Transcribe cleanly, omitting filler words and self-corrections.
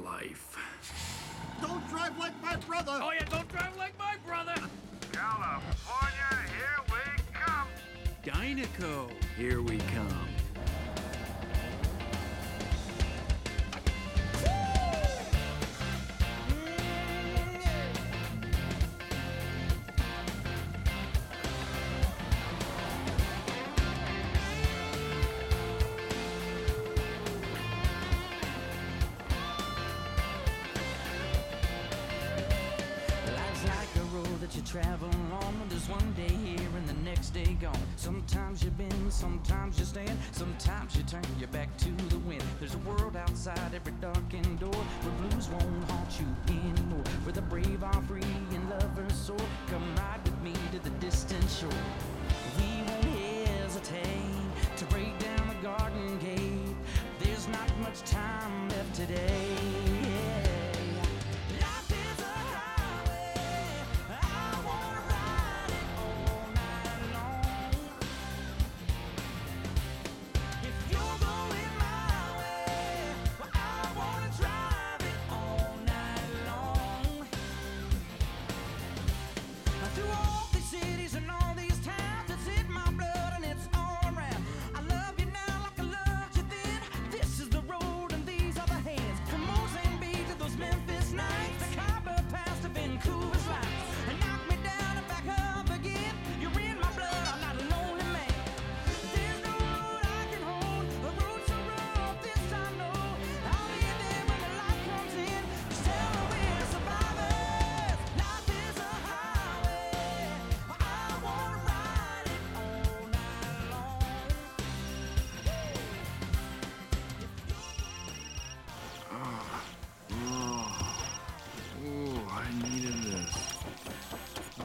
life. Don't drive like my brother! Oh yeah, don't drive like my brother! California, here we come! Dynaco, here we come. That you travel on, there's one day here and the next day gone. Sometimes you bend, sometimes you stand, sometimes you turn your back to the wind. There's a world outside every darkened door where blues won't haunt you anymore, where the brave are free and lovers soar. Come ride with me to the distant shore.